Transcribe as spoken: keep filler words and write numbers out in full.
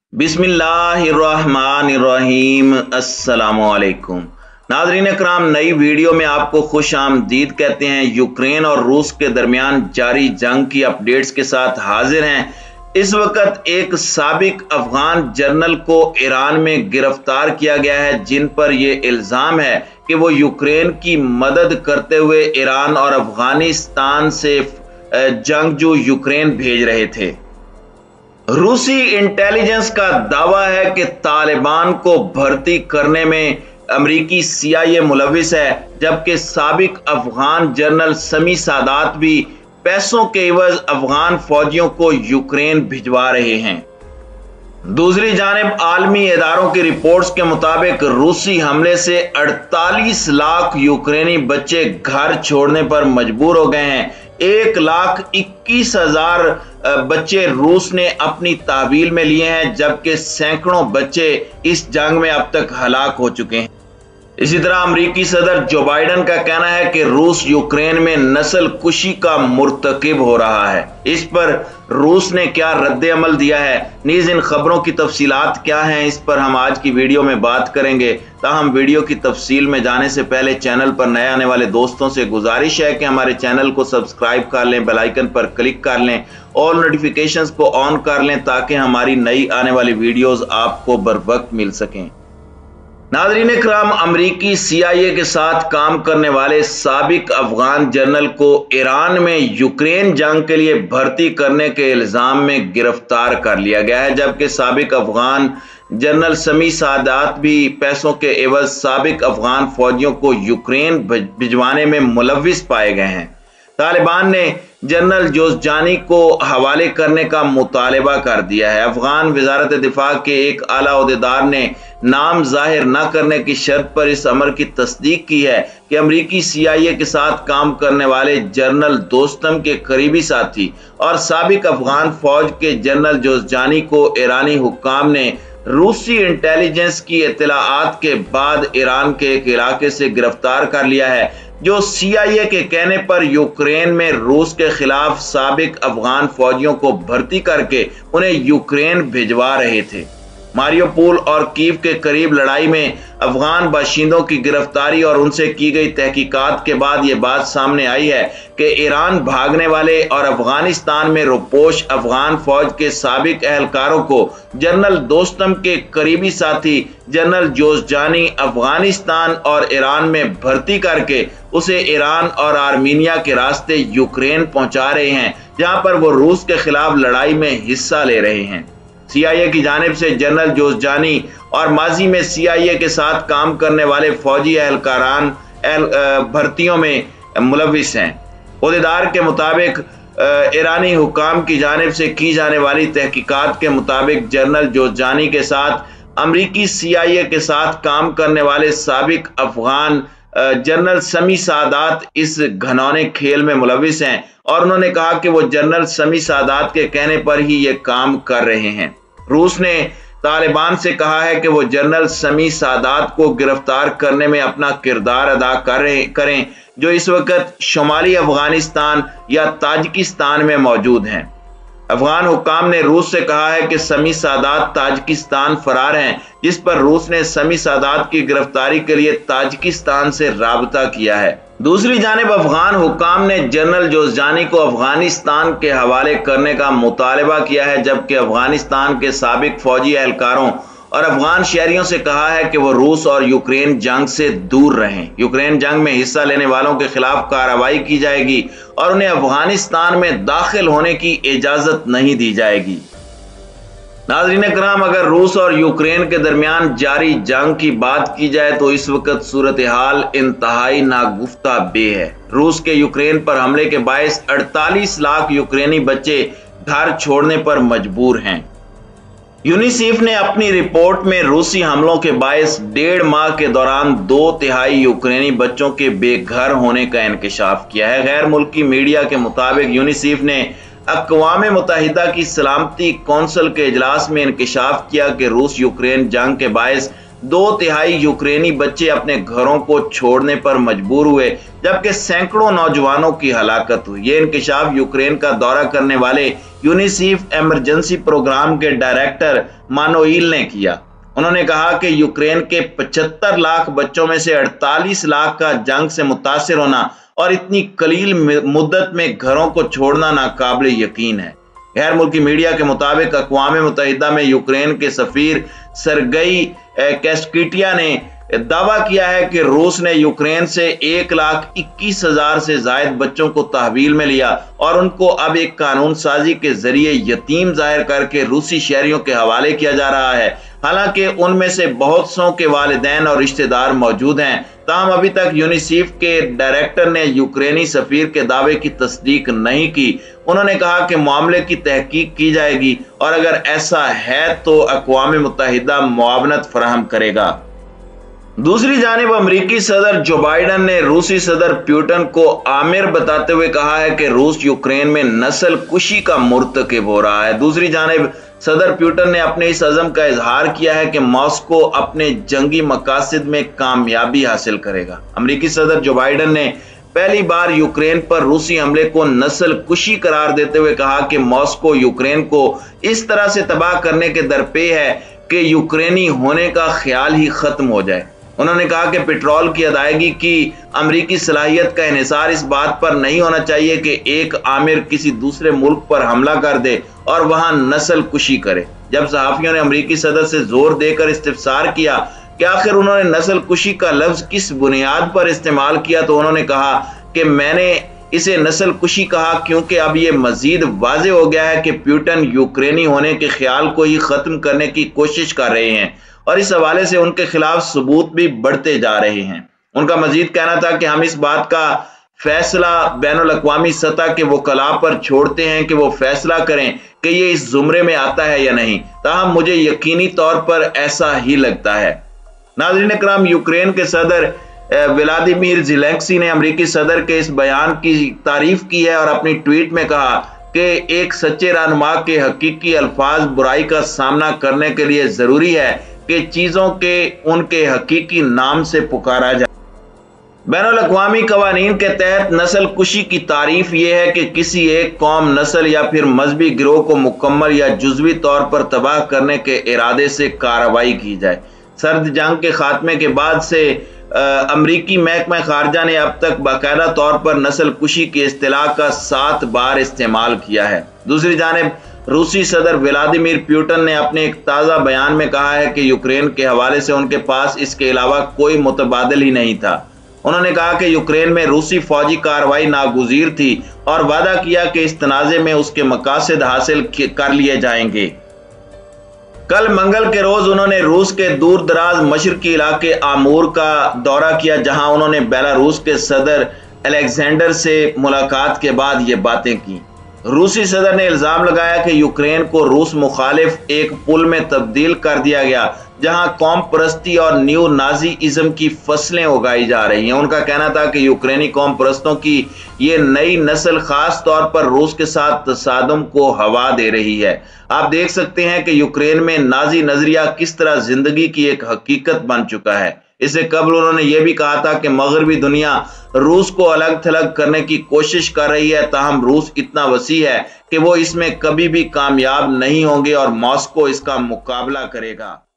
बिस्मिल्लाहिर्रहमानिर्रहीम। अस्सलामुअलैकुम नाज़रीन इकराम, नई वीडियो में आपको खुश आमदीद कहते हैं। यूक्रेन और रूस के दरमियान जारी जंग की अपडेट्स के साथ हाजिर हैं। इस वक्त एक साबिक अफगान जर्नल को ईरान में गिरफ्तार किया गया है, जिन पर यह इल्ज़ाम है कि वो यूक्रेन की मदद करते हुए ईरान और अफगानिस्तान से जंगजू यूक्रेन भेज रहे थे। रूसी इंटेलिजेंस का दावा है कि तालिबान को भर्ती करने में अमरीकी सी आई ए मुलविस है, जबकि साबिक अफगान जनरल समी सादात भी पैसों के एवज अफगान फौजियों को यूक्रेन भिजवा रहे हैं। दूसरी जानिब आलमी इदारों की रिपोर्ट्स के मुताबिक रूसी हमले से अड़तालीस लाख यूक्रेनी बच्चे घर छोड़ने पर मजबूर हो गए हैं। एक लाख इक्कीस हजार बच्चे रूस ने अपनी तहवील में लिए हैं, जबकि सैकड़ों बच्चे इस जंग में अब तक हलाक हो चुके हैं। इसी तरह अमरीकी सदर जो बाइडन का कहना है कि रूस यूक्रेन में नस्ल कुशी का मुर्तकिब हो रहा है। इस पर रूस ने क्या रद्द अमल दिया है, नीज इन खबरों की तफसीलात क्या हैं, इस पर हम आज की वीडियो में बात करेंगे। ताहम वीडियो की तफसील में जाने से पहले चैनल पर नए आने वाले दोस्तों से गुजारिश है कि हमारे चैनल को सब्सक्राइब कर लें, बेल आइकन पर क्लिक कर लें, ऑल नोटिफिकेशंस को ऑन कर लें ताकि हमारी नई आने वाली वीडियोस आपको बर वक्त मिल सकें। नाज़रीन इकराम, अमरीकी सी आई ए के साथ काम करने वाले साबिक अफगान जनरल को ईरान में यूक्रेन जंग के लिए भर्ती करने के इल्जाम में गिरफ्तार कर लिया गया है, जबकि साबिक अफगान जनरल समी सादात भी पैसों के एवज साबिक अफगान फौजियों को यूक्रेन भिजवाने में मुलविस पाए गए हैं। तालिबान ने जनरल जोज़जानी को हवाले करने का मुतालबा कर दिया है। अफगान वजारत दिफा के एक आला ओहदेदार ने नाम जाहिर न करने की शर्त पर इस अमर की तस्दीक की है कि अमरीकी सी आई ए के साथ काम करने वाले जनरल दोस्तम के करीबी साथी और साबिक अफगान फौज के जनरल जोज़जानी को ईरानी हुक्काम ने रूसी इंटेलिजेंस की इत्तलाआत के बाद ईरान के एक इलाके से गिरफ्तार कर लिया है, जो सी आई ए के कहने पर यूक्रेन में रूस के खिलाफ साबिक अफगान फौजियों को भर्ती करके उन्हें यूक्रेन भिजवा रहे थे। मारियोपोल और कीव के करीब लड़ाई में अफगान बाशिंदों की गिरफ्तारी और उनसे की गई तहकीकात के बाद यह बात सामने आई है कि ईरान भागने वाले और अफगानिस्तान में रुपोश अफगान फौज के साबिक एहलकारों को जनरल दोस्तम के करीबी साथी जनरल जोज़जानी अफगानिस्तान और ईरान में भर्ती करके उसे ईरान और आर्मीनिया के रास्ते यूक्रेन पहुंचा रहे हैं, जहां पर वो रूस के खिलाफ लड़ाई में हिस्सा ले रहे हैं। सी आई ए की जानिब से जनरल जोज़जानी और माजी में सी आई ए के साथ काम करने वाले फौजी एहलकारान भर्तियों में मुलविस हैं। ओहदेदार के मुताबिक ईरानी हुकाम की जानिब से की जाने वाली तहकीकात के मुताबिक जनरल जोज़जानी के साथ अमरीकी सी आई ए के साथ काम करने वाले साबिक अफगान जनरल समी सादात इस घनौने खेल में मुलविस हैं और उन्होंने कहा कि वो जनरल समी सादात के कहने पर ही ये काम कर रहे हैं। रूस ने तालिबान से कहा है कि वो जनरल समी सादात को गिरफ्तार करने में अपना किरदार अदा करें करें जो इस वक्त शुमाली अफगानिस्तान या ताजिकिस्तान में मौजूद हैं। अफगान हुकाम ने रूस से कहा है कि समी सादात ताजिकिस्तान फरार हैं, जिस पर रूस ने समी सादात की गिरफ्तारी के लिए ताजिकिस्तान से राबता किया है। दूसरी जानिब अफगान हुकाम ने जनरल जोज़जानी को अफगानिस्तान के हवाले करने का मुतालबा किया है, जबकि अफगानिस्तान के साबिक फौजी एहलकारों और अफगान शहरियों से कहा है कि वो रूस और यूक्रेन जंग से दूर रहें। यूक्रेन जंग में हिस्सा लेने वालों के खिलाफ कार्रवाई की जाएगी और उन्हें अफगानिस्तान में दाखिल होने की इजाजत नहीं दी जाएगी। नाज़रीन इकराम, अगर रूस और यूक्रेन के दरमियान जारी जंग की बात की जाए तो इस वक्त सूरत हाल इंतहाई नागुफ्ता बे है। रूस के यूक्रेन पर हमले के बायस अड़तालीस लाख यूक्रेनी बच्चे घर छोड़ने पर मजबूर हैं। यूनिसेफ ने अपनी रिपोर्ट में रूसी हमलों के बायस डेढ़ माह के दौरान दो तिहाई यूक्रेनी बच्चों के बेघर होने का इंकशाफ किया है। गैर मुल्की मीडिया के मुताबिक यूनिसेफ ने अक़वाम मुत्तहिदा की सलामती कौंसिल के इजलास में इंकशाफ किया कि रूस यूक्रेन जंग के बायस दो तिहाई यूक्रेनी बच्चे अपने घरों को छोड़ने पर मजबूर हुए, जबकि सैकड़ों नौजवानों की हलाकत हुई। ये इंकशाफ यूक्रेन का दौरा करने वाले यूनिसेफ इमरजेंसी प्रोग्राम के डायरेक्टर मानोइल ने किया। उन्होंने कहा कि यूक्रेन के पचहत्तर लाख बच्चों में से अड़तालीस लाख का जंग से मुतासिर होना और इतनी कलील मुद्दत में घरों को छोड़ना नाकाबिले यकीन है। गैर मुल्की मीडिया के मुताबिक अक़वाम मुत्तहिदा में यूक्रेन के सफीर सरगई कैस्किटिया ने दावा किया है कि रूस ने यूक्रेन से एक लाख इक्कीस हजार से जायद बच्चों को तहवील में लिया और उनको अब एक कानून साजी के जरिए यतीम जाहिर करके रूसी शहरियों के हवाले किया जा रहा है। हालांकि उनमें से बहुत सौ के वालिदैन और रिश्तेदार मौजूद हैं, ताहम अभी तक यूनिसेफ के डायरेक्टर ने यूक्रेनी सफीर के दावे की तस्दीक नहीं की। उन्होंने कहा कि मामले की तहकीक की जाएगी और अगर ऐसा है तो अक़वाम मुत्तहिदा मुआवनत फराहम करेगा। दूसरी जानिब अमरीकी सदर जो बाइडन ने रूसी सदर पुतिन को आमिर बताते हुए कहा है कि रूस यूक्रेन में नस्ल कुशी का मुर्तकिब हो रहा है। दूसरी जानिब सदर पुतिन ने अपने इस अज़म का इजहार किया है कि मॉस्को अपने जंगी मकासद में कामयाबी हासिल करेगा। अमरीकी सदर जो बाइडन ने पहली बार यूक्रेन पर रूसी हमले को नस्ल कुशी करार देते हुए कहा कि मॉस्को यूक्रेन को इस तरह से तबाह करने के दरपे है कि यूक्रेनी होने का ख्याल ही खत्म हो जाए। उन्होंने कहा कि पेट्रोल की अदायगी की अमरीकी सलाहियत का इन्हिसार इस बात पर नहीं होना चाहिए कि एक आमिर किसी दूसरे मुल्क पर हमला कर दे और वहां नस्ल कुशी करे। जब सहाफियों ने अमरीकी सदर से जोर देकर इस्तिफसार किया कि आखिर उन्होंने नस्ल कुशी का लफ्ज किस बुनियाद पर इस्तेमाल किया, तो उन्होंने कहा कि मैंने इसे नस्ल कुशी कहा क्योंकि अब ये मजीद वाज़ेह हो गया है कि पुतिन यूक्रेनी होने के ख्याल को ही खत्म करने की कोशिश कर रहे हैं और इस हवाले से उनके खिलाफ सबूत भी बढ़ते जा रहे हैं। उनका मजीद कहना था कि हम इस बात का फैसला बैनुल अक़वामी सतह के वकला पर छोड़ते हैं कि वो फैसला करें कि ये इस जुमरे में आता है या नहीं, ताहम मुझे यकीनी तौर पर ऐसा ही लगता है। नाज़रीन इकराम, यूक्रेन के सदर व्लादिमीर ज़ेलेंस्की ने अमरीकी सदर के इस बयान की तारीफ की है और अपनी ट्वीट में कहा कि एक सच्चे रहनुमा के हकीकी अल्फाज बुराई का सामना करने के लिए जरूरी है कि चीजों के उनके हकीकी नाम से पुकारा जाए। बैनुल अक़वामी कवानीन के तहत नस्ल कुशी की तारीफ यह है कि किसी एक कौम, नस्ल या फिर मजहबी गिरोह को मुकम्मल या जुज़वी तौर पर तबाह करने के इरादे से कार्रवाई की जाए। सर्द जंग के खात्मे के बाद से अमरीकी महकमा खारजा ने अब तक बाकायदा तौर पर नस्ल कुशी की इस्तिलाह का सात बार इस्तेमाल किया है। दूसरी जानिब रूसी सदर व्लादिमीर पुतिन ने अपने एक ताज़ा बयान में कहा है कि यूक्रेन के हवाले से उनके पास इसके अलावा कोई मुतबादिल ही नहीं था। उन्होंने कहा कि यूक्रेन में रूसी फौजी कार्रवाई नागुज़ीर थी और वादा किया कि इस तनाज़े में उसके मकासद हासिल कर लिए जाएंगे। कल मंगल के रोज उन्होंने रूस के दूर दराज मशरकी इलाके आमूर का दौरा किया, जहां उन्होंने बेलारूस के सदर अलेक्जेंडर से मुलाकात के बाद ये बातें की। रूसी सदर ने इल्जाम लगाया कि यूक्रेन को रूस मुखालिफ एक पुल में तब्दील कर दिया गया, जहां कौम परस्ती और न्यू नाजी इज्म की फसलें उगाई जा रही हैं। उनका कहना था कि यूक्रेनी कौम परस्तों की ये नई नस्ल खास तौर पर रूस के साथ तसादुम को हवा दे रही है। आप देख सकते हैं कि यूक्रेन में नाजी नजरिया किस तरह जिंदगी की एक हकीकत बन चुका है। इससे कबल उन्होंने ये भी कहा था कि मगरबी दुनिया रूस को अलग थलग करने की कोशिश कर रही है, ताहम रूस इतना वसी है कि वो इसमें कभी भी कामयाब नहीं होंगे और मॉस्को इसका मुकाबला करेगा।